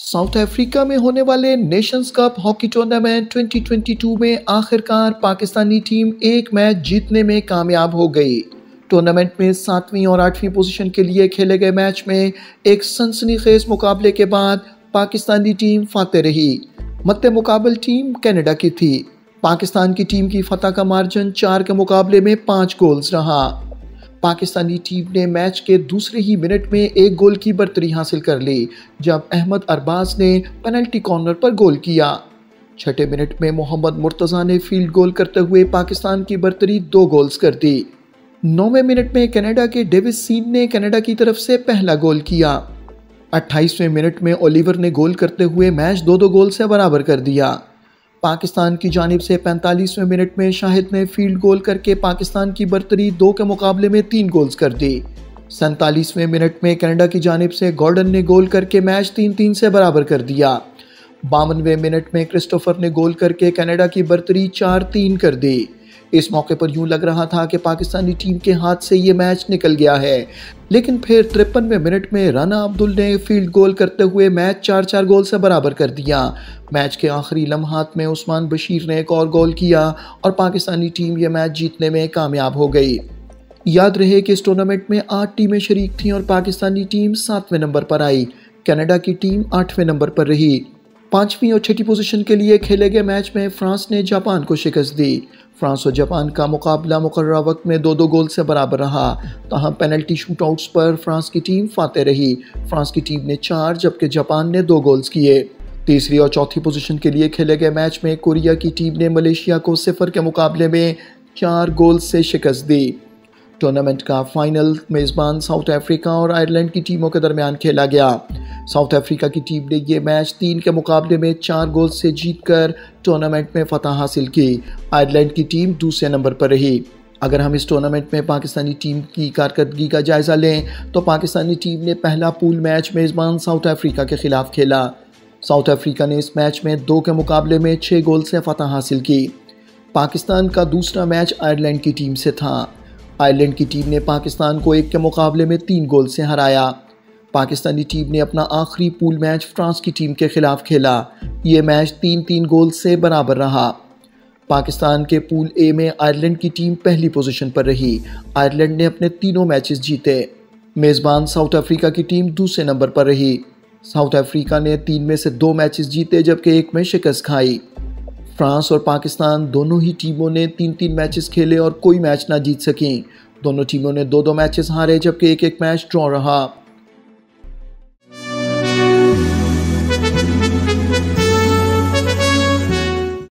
South Africa में होने वाले नेशंस कप हॉकी टूर्नामेंट 2022 में आखिरकार पाकिस्तानी टीम एक मैच जीतने में कामयाब हो गई। टूर्नामेंट में 7वीं और 8वीं पोजीशन के लिए खेले गए मैच में एक सनसनीखेज मुकाबले के बाद पाकिस्तानी टीम फाते रही। मद्दे मुकाबल टीम कनाडा की थी। पाकिस्तान की टीम की फतह का मार्जिन 4 के मुकाबले में 5 गोल्स रहा। पाकिस्तानी टीम ने मैच के दूसरे ही मिनट में एक गोल की बर्तरी हासिल कर ली जब अहमद अरबाज ने पेनल्टी कॉर्नर पर गोल किया। छठे मिनट में मोहम्मद मुर्तज़ा ने फील्ड गोल करते हुए पाकिस्तान की बर्तरी 2 गोल्स कर दी। 9वें मिनट में कनाडा के डेविस सीन ने कनाडा की तरफ से पहला गोल किया। 28वें मिनट में ओलिवर ने गोल करते हुए मैच 2-2 गोल से बराबर कर दिया। पाकिस्तान की जानिब से 45वें मिनट में शाहिद ने फील्ड गोल करके पाकिस्तान की बर्तरी 2 के मुकाबले में 3 गोल्स कर दी। 47वें मिनट में कनाडा की जानिब से गॉर्डन ने गोल करके मैच 3-3 से बराबर कर दिया। 52वें मिनट में क्रिस्टोफर ने गोल करके कनाडा की बर्तरी 4-3 कर दी। इस मौके पर यूं लग रहा था कि पाकिस्तानी टीम के हाथ से ये मैच निकल गया है, लेकिन फिर 53वें मिनट में राना अब्दुल ने फील्ड गोल करते हुए मैच 4-4 गोल से बराबर कर दिया। मैच के आखिरी लम्हात में उस्मान बशीर ने एक और गोल किया और पाकिस्तानी टीम ये मैच जीतने में कामयाब हो गई। याद रहे कि इस टूर्नामेंट में 8 टीमें शरीक थीं और पाकिस्तानी टीम 7वें नंबर पर आई। कनाडा की टीम 8वें नंबर पर रही। 5वीं और 6ठी पोजीशन के लिए खेले गए मैच में फ्रांस ने जापान को शिकस्त दी। फ्रांस और जापान का मुकाबला मुकर्ररा वक्त में 2-2 गोल से बराबर रहा। तहाँ पेनल्टी शूटआउट्स पर फ्रांस की टीम फाते रही। फ्रांस की टीम ने 4 जबकि जापान ने 2 गोल्स किए। तीसरी और चौथी पोजीशन के लिए खेले गए मैच में कोरिया की टीम ने मलेशिया को 0 के मुकाबले में 4 गोल से शिकस्त दी। टूर्नामेंट का फाइनल मेज़बान साउथ अफ्रीका और आयरलैंड की टीमों के दरमियान खेला गया। साउथ अफ्रीका की टीम ने ये मैच 3 के मुकाबले में 4 गोल से जीतकर टूर्नामेंट में फतह हासिल की। आयरलैंड की टीम दूसरे नंबर पर रही। अगर हम इस टूर्नामेंट में पाकिस्तानी टीम की कारकर्दगी का जायज़ा लें तो पाकिस्तानी टीम ने पहला पूल मैच मेज़बान साउथ अफ्रीका के खिलाफ खेला। साउथ अफ्रीका ने इस मैच में 2 के मुकाबले में 6 गोल से फतह हासिल की। पाकिस्तान का दूसरा मैच आयरलैंड की टीम से था। आयरलैंड की टीम ने पाकिस्तान को 1 के मुकाबले में 3 गोल से हराया। पाकिस्तानी टीम ने अपना आखिरी पूल मैच फ्रांस की टीम के खिलाफ खेला। ये मैच 3-3 गोल से बराबर रहा। पाकिस्तान के पूल ए में आयरलैंड की टीम पहली पोजीशन पर रही। आयरलैंड ने अपने तीनों मैचेस जीते। मेज़बान साउथ अफ्रीका की टीम दूसरे नंबर पर रही। साउथ अफ्रीका ने 3 में से 2 मैचेस जीते जबकि 1 में शिकस्त खाई। फ्रांस और पाकिस्तान दोनों ही टीमों ने 3-3 मैचेस खेले और कोई मैच ना जीत सकें। दोनों टीमों ने 2-2 मैचेस हारे जबकि 1-1 मैच ड्रॉ रहा।